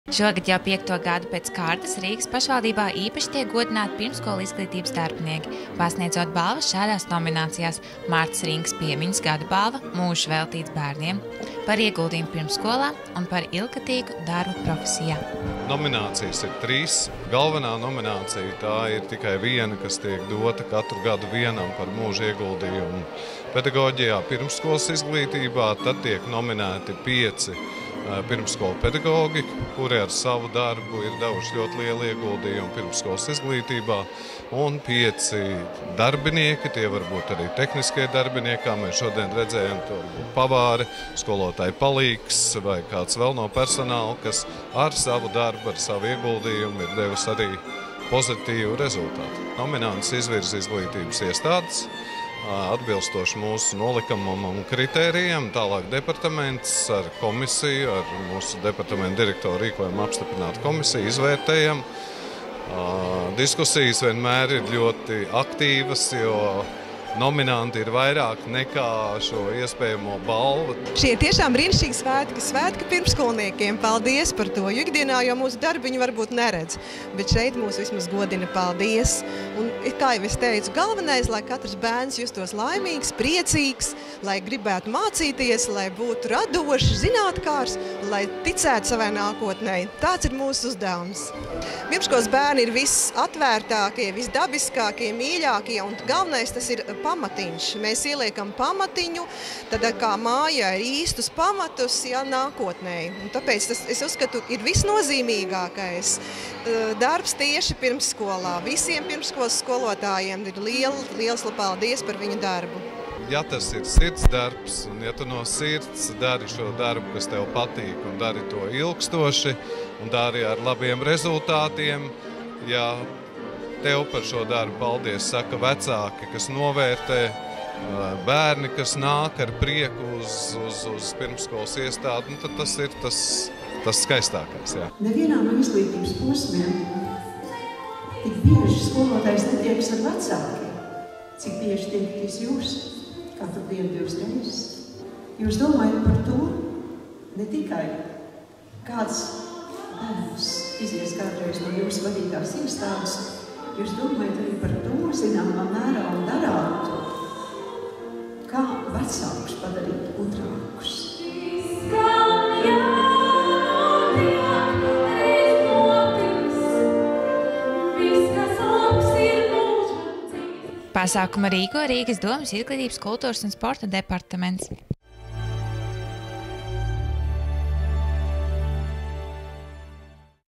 Šogad jau 5. gadu pēc kārtas Rīgas pašvaldībā īpaši tiek godināti pirmskolu izglītības darbinieki, pasniedzot balvas šādās nominācijās: Mārtas Rinkas piemiņas gada balva "Mūžs veltīts bērniem", par ieguldījumu pirmskolā un par ilgtspējīgu darbu profesijā. Nominācijas ir 3. Galvenā nominācija tā ir tikai viena, kas tiek dota katru gadu vienam par mūža ieguldījumu pedagoģijā pirmskolas izglītībā. Tad tiek nominēti 5 pirmskolu pedagogi, kuri ar savu darbu ir devuši ļoti lielu ieguldījumu pirmskolas izglītībā, un 5 darbinieki, tie var būt arī tehniskie darbinieki, kā mēs šodien redzējām, to var būt pavāri, skolotāji palīgs vai kāds vēl no personāla, kas ar savu darbu, ar savu ieguldījumu ir devis arī pozitīvu rezultātu. Nominantus izvirza izglītības iestādes, atbilstoši mūsu nolikumam un kritērijiem. Tālāk departaments ar komisiju, ar mūsu departamentu direktoru rīkojumu apstiprinātu komisiju, izvērtējam. Diskusijas vienmēr ir ļoti aktīvas, jo nominanti ir vairāk nekā šo iespējamo balvu. Šie ir tiešām brīnišķīgi svētki, svētki pirmskolniekiem. Paldies par to, jo ikdienā jau mūsu darbiņu varbūt neredz, bet šeit mūs vismaz godina. Paldies! Un, kā jau es teicu, galvenais, lai katrs bērns justos laimīgs, priecīgs, lai gribētu mācīties, lai būtu radošs, zinātkārs, lai ticētu savai nākotnē. Tāds ir mūsu uzdevums. Pirmskolas bērni ir visatvērtākie, visdabiskākie, mīļākie, un galvenais tas ir pamatiņš. Mēs ieliekam pamatiņu, tad kā mājā ir īstus pamatus, nākotnē. Un tāpēc tas, es uzskatu, ir visnozīmīgākais darbs tieši pirmsskolā. Visiem pirmsskolas skolotājiem ir liels paldies par viņu darbu. Ja tas ir sirds darbs, un ja tu no sirds dari šo darbu, kas tev patīk, un dari to ilgstoši, un dari ar labiem rezultātiem, ja tev par šo darbu paldies saka vecāki, kas novērtē, bērni, kas nāk ar prieku uz pirmsskolas iestādi, tad tas ir tas skaistākais. Jā. Nevienā no izglītības posmiem tik bieži skolotājs netiekas ar vecākiem, cik bieži tiekties jūs katru dienu 2 reizes. Jūs domājat par to, ne tikai kāds bērns izies kādreiz no jūsu vadītās iestādes, jūs domājat arī par to, zināmā mērā, un darāt to, kā vecākus padarīt gudrākus. Pasākumu rīko Rīgas domas izglītības, kultūras un sporta departaments.